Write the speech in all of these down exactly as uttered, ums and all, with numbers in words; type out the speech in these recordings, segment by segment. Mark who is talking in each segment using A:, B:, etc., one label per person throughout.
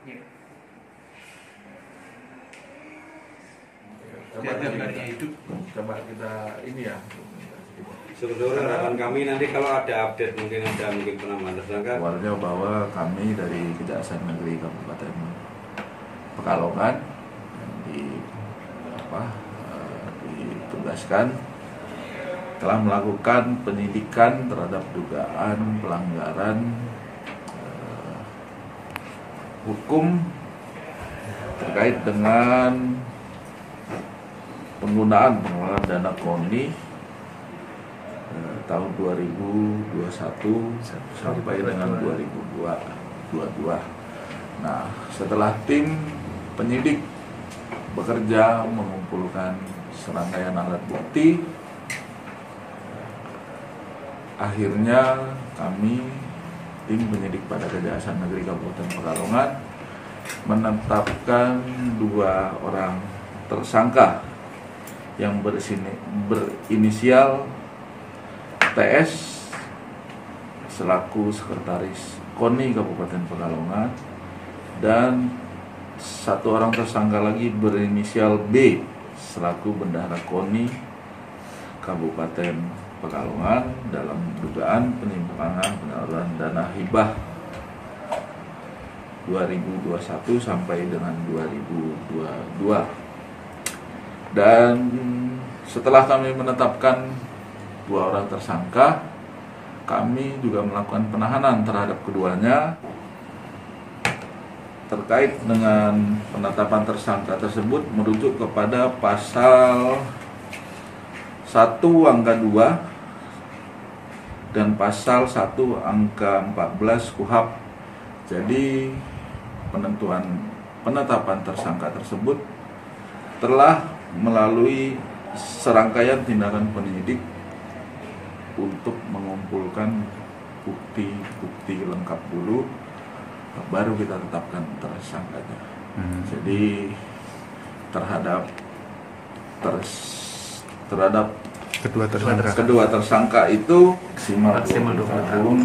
A: Ya.
B: Coba kita, hidup. coba kita ini ya.
C: Sebetulnya harapan kami nanti kalau ada update mungkin ada mungkin penambahan tersangka.
D: Awalnya bahwa kami dari Kejaksaan Negeri Kabupaten Pekalongan di apa uh, ditugaskan telah melakukan penyidikan terhadap dugaan pelanggaran uh, hukum terkait dengan penggunaan pengelolaan dana KONI uh, tahun dua ribu dua puluh satu sampai dengan dua ribu dua puluh dua. Nah, setelah tim penyidik bekerja mengumpulkan serangkaian alat bukti, akhirnya kami tim penyidik pada Kejaksaan Negeri Kabupaten Pekalongan menetapkan dua orang tersangka yang bersini, berinisial T S selaku sekretaris KONI Kabupaten Pekalongan dan satu orang tersangka lagi berinisial B selaku bendahara KONI Kabupaten Pekalongan dalam dugaan penyimpangan penyaluran dana hibah dua ribu dua puluh satu sampai dengan dua ribu dua puluh dua. Dan setelah kami menetapkan dua orang tersangka, kami juga melakukan penahanan terhadap keduanya. Terkait dengan penetapan tersangka tersebut merujuk kepada pasal satu angka dua dan pasal satu angka empat belas K U H P. Jadi penentuan penetapan tersangka tersebut telah melalui serangkaian tindakan penyidik untuk mengumpulkan bukti-bukti lengkap dulu, baru kita tetapkan tersangkanya. Hmm. Jadi terhadap ters, terhadap
E: kedua tersangka
D: kedua tersangka itu maksimal,
A: maksimal dua puluh tahun.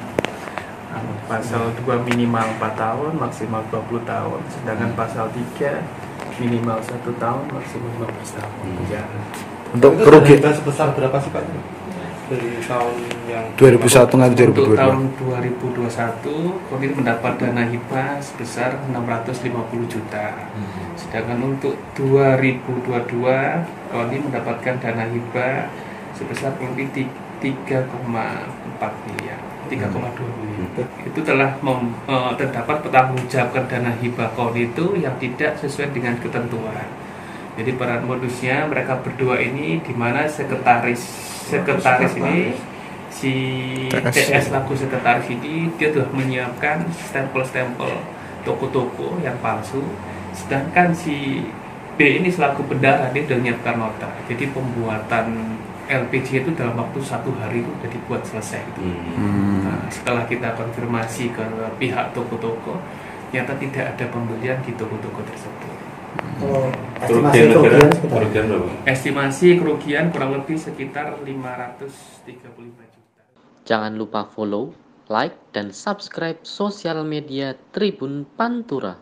A: Pasal dua minimal empat tahun, maksimal dua puluh tahun. Sedangkan pasal tiga minimal satu tahun, maksimal lima belas tahun penjara.
E: Hmm. Untuk kerugian
C: sebesar berapa sih Pak? Dari tahun yang
E: dua ribu satu nggak dua ribu dua puluh dua.
A: Untuk tahun dua ribu dua puluh satu, KONI mendapat dana hibah sebesar enam ratus lima puluh juta. Hmm. Sedangkan untuk dua ribu dua puluh dua, KONI mendapatkan dana hibah sebesar lebih tiga koma empat miliar, tiga koma dua miliar. Hmm. Itu telah mem, uh, terdapat pertanggungjawabkan dana hibah KONI itu yang tidak sesuai dengan ketentuan. Jadi peran modusnya mereka berdua ini di mana sekretaris sekretaris ini si T S laku sekretaris ini dia telah menyiapkan stempel-stempel toko-toko yang palsu, sedangkan si B ini selaku bendahara dia sudah menyiapkan nota. Jadi pembuatan L P G itu dalam waktu satu hari itu sudah dibuat selesai. Hmm. Nah, setelah kita konfirmasi ke pihak toko-toko, ternyata tidak ada pembelian di toko-toko tersebut.
F: Oh, estimasi kerugian
C: kerugian berapa?
A: Estimasi kerugian kurang lebih sekitar lima ratus tiga puluh lima juta.
G: Jangan lupa follow, like, dan subscribe sosial media Tribun Pantura.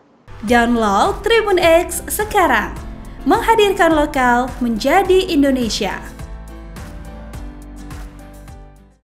H: Download Tribun X sekarang, menghadirkan lokal menjadi Indonesia.